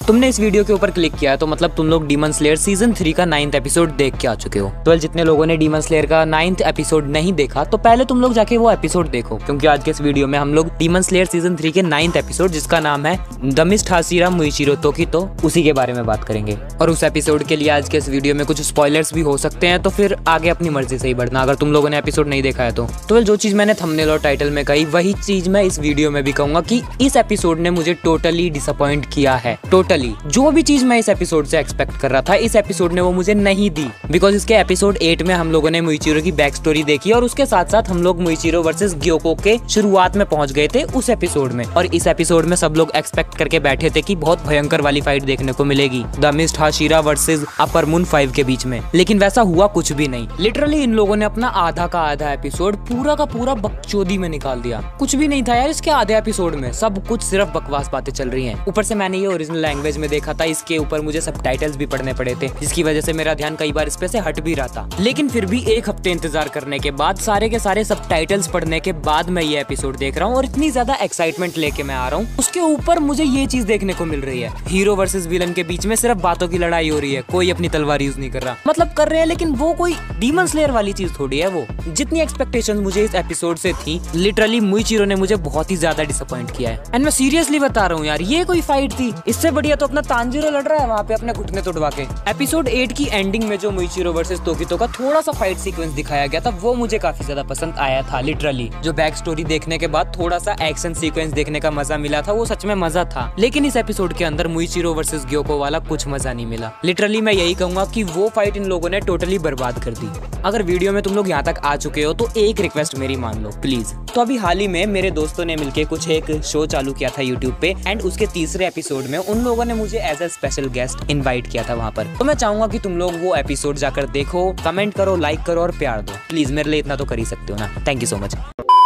तुमने इस वीडियो के ऊपर क्लिक किया है तो मतलब तुम लोग डीमन स्लेयर सीजन 3 का 9th एपिसोड देख के आ चुके हो। तो जितने लोगों ने डीमन स्लेयर का 9th एपिसोड नहीं देखा तो पहले तुम लोग जाके वो एपिसोड देखो, क्योंकि आज के इस वीडियो में हम लोग डीमन स्लेयर सीजन 3 के 9th एपिसोड, जिसका नाम है the mist Hashira Muichiro Tokito, उसी के बारे में बात करेंगे। और उस एपिसोड के लिए आज के इस वीडियो में कुछ स्पॉयलर्स भी हो सकते हैं, तो फिर आगे अपनी मर्जी से ही बढ़ना अगर तुम लोगों ने एपिसोड नहीं देखा है तो जो चीज मैंने थंबनेल और टाइटल में कही वही चीज मैं इस वीडियो में भी कहूंगा कि इस एपिसोड ने मुझे टोटली डिसअपॉइंट किया है। टोटली जो भी चीज मैं इस एपिसोड से एक्सपेक्ट कर रहा था इस एपिसोड ने वो मुझे नहीं दी। बिकॉज इसके एपिसोड 8 में हम लोगों ने मुइचिरो की बैक स्टोरी देखी और उसके साथ साथ हम लोग मुइचिरो वर्सेस ग्योको के शुरुआत में पहुंच गए थे उस एपिसोड में। और इस एपिसोड में सब लोग एक्सपेक्ट करके बैठे थे कि बहुत भयंकर वाली फाइट देखने को मिलेगी, the mist Hashira versus upper moon 5 के बीच में। लेकिन वैसा हुआ कुछ भी नहीं। लिटरली इन लोगों ने अपना आधा का आधा एपिसोड पूरा का पूरा बकचोदी में निकाल दिया। कुछ भी नहीं था यार इसके आधे एपिसोड में, सब कुछ सिर्फ बकवास बातें चल रही हैं। ऊपर से मैंने ये ओरिजिनल लैंग्वेज में देखा था, इसके ऊपर मुझे सबटाइटल्स भी पढ़ने पड़े थे, जिसकी वजह से मेरा ध्यान कई बार इस पे से हट भी रहा था। लेकिन फिर भी एक हफ्ते इंतजार करने के बाद, सारे के सारे सबटाइटल्स पढ़ने के बाद मैं ये एपिसोड देख रहा हूँ और इतनी ज्यादा एक्साइटमेंट लेके मैं आ रहा हूँ। उसके ऊपर मुझे ये चीज देखने को मिल रही है, हीरो वर्सेस विलन के बीच में सिर्फ बातों की लड़ाई हो रही है, कोई अपनी तलवार यूज नहीं कर रहा। मतलब कर रहे हैं लेकिन वो कोई डीमन स्लेयर वाली चीज थोड़ी है। वो जितनी एक्सपेक्टेशंस मुझे इस एपिसोड से थी, लिटरली मुइचिरो ने मुझे बहुत ही ज्यादा डिसअपॉइंट किया है। एंड मैं सीरियसली बता रहा हूँ यार, ये कोई फाइट थी? इससे बढ़िया तो अपना तांजीरो लड़ रहा है वहाँ पे अपने घुटने तोड़वा के। एपिसोड 8 की एंडिंग में जो मुइचिरो वर्सेस तोकितो का थोड़ा सा फाइट सीक्वेंस दिखाया गया था वो मुझे काफी ज्यादा पसंद आया था। लिटरली जो बैक स्टोरी देखने के बाद थोड़ा सा एक्शन सीक्वेंस देखने का मजा मिला था, वो सच में मजा था। लेकिन इस एपिसोड के अंदर मुइचिरो वर्सेस ग्योको वाला कुछ मजा नहीं मिला। लिटरली मैं यही कहूंगा कि वो फाइट इन लोगों ने टोटली बर्बाद कर दी। अगर वीडियो में तुम लोग यहाँ तक आ चुके हो तो एक रिक्वेस्ट मेरी मान लो प्लीज। तो अभी हाल ही में मेरे दोस्तों ने मिलके कुछ एक शो चालू किया था यूट्यूब पे, एंड उसके तीसरे एपिसोड में उन लोगों ने मुझे as a special guest invite किया था वहाँ पर। तो मैं चाहूंगा कि तुम लोग वो एपिसोड जाकर देखो, कमेंट करो, लाइक करो और प्यार दो प्लीज। मेरे लिए इतना तो कर ही सकते हो ना। Thank you so much.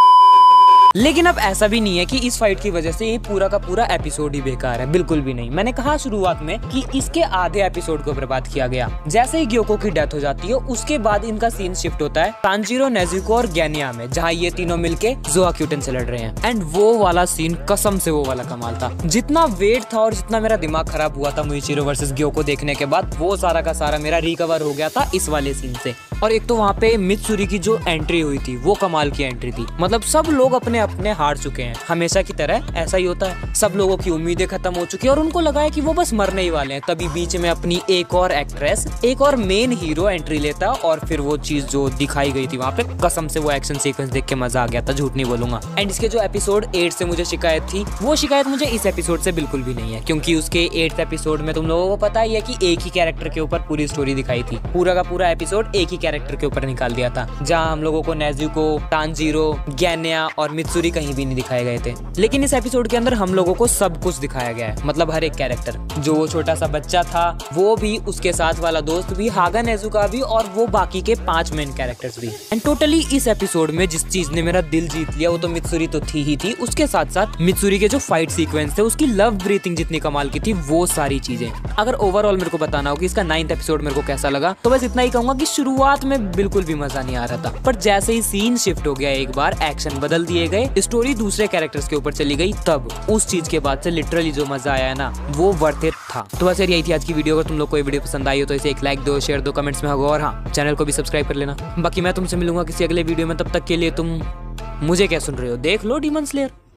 लेकिन अब ऐसा भी नहीं है कि इस फाइट की वजह से ये पूरा का पूरा एपिसोड ही बेकार है, बिल्कुल भी नहीं। मैंने कहा शुरुआत में कि इसके आधे एपिसोड को बर्बाद किया गया। जैसे ही ग्योको की डेथ हो जाती है उसके बाद इनका सीन शिफ्ट होता है तांजीरो, नेजुको और गैनिया में, जहाँ ये तीनों मिलके जोआक्यूटन से लड़ रहे हैं। एंड वो वाला सीन कसम से वो वाला कमाल था। जितना वेट था और जितना मेरा दिमाग खराब हुआ था मुइचिरो वर्सेस ग्योको देखने के बाद, वो सारा का सारा मेरा रिकवर हो गया था इस वाले सीन से। और एक तो वहाँ पे मित्सुरी की जो एंट्री हुई थी वो कमाल की एंट्री थी। मतलब सब लोग अपने अपने हार चुके हैं, हमेशा की तरह ऐसा ही होता है। सब लोगों की उम्मीदें खत्म हो चुकी है और उनको लगा है कि वो बस मरने ही वाले हैं। तभी बीच में अपनी एक और एक्ट्रेस, एक और मेन हीरो एंट्री लेता और फिर वो चीज जो दिखाई गई थी वहाँ पे, कसम से वो एक्शन सीक्वेंस देख के मजा आ गया था, झूठ नहीं बोलूंगा। एंड इसके जो एपिसोड 8 से मुझे शिकायत थी, वो शिकायत मुझे इस एपिसोड से बिल्कुल भी नहीं है, क्योंकि उसके 8th एपिसोड में तुम लोगों को पता ही है कि एक ही कैरेक्टर के ऊपर पूरी स्टोरी दिखाई थी। पूरा का पूरा एपिसोड एक ही कैरेक्टर के ऊपर निकाल दिया था, जहाँ हम लोगों को नेजुको, तांजीरो, गैनिया और मित्सुरी कहीं भी नहीं दिखाए गए थे। लेकिन इस एपिसोड के अंदर हम लोगों को सब कुछ दिखाया गया है। मतलब हर एक कैरेक्टर, जो वो छोटा सा बच्चा था वो भी, उसके साथ वाला दोस्त भी, हागा नेजुका भी, और वो बाकी के 5 मेन कैरेक्टर्स भी। एंड टोटली इस एपिसोड में जिस चीज ने मेरा दिल जीत लिया वो तो मित्सुरी तो थी ही थी, उसके साथ साथ मित्सुरी के जो फाइट सीक्वेंस थे, उसकी लव ब्रीथिंग जितनी कमाल की थी, वो सारी चीजें। अगर ओवरऑल मेरे को बताना हो कि इसका 9th एपिसोड मेरे को कैसा लगा, तो बस इतना ही कहूंगा कि शुरुआत में बिल्कुल भी मजा नहीं आ रहा था, पर जैसे ही सीन शिफ्ट हो गया, एक बार एक्शन बदल दिए गए, स्टोरी दूसरे कैरेक्टर्स के ऊपर चली गई, तब उस चीज के बाद से लिटरली जो मजा आया है ना, वो वर्थ इट था। तो बस यही थी आज की वीडियो। अगर तुम लोग को ये वीडियो पसंद आई हो तो इसे एक लाइक दो, शेयर दो, कमेंट्स में होगा, और हाँ, चैनल को भी सब्सक्राइब कर लेना। बाकी मैं तुमसे मिलूंगा किसी अगले वीडियो में, तब तक के लिए तुम मुझे क्या सुन रहे हो, देख लो डीमन स्लेयर।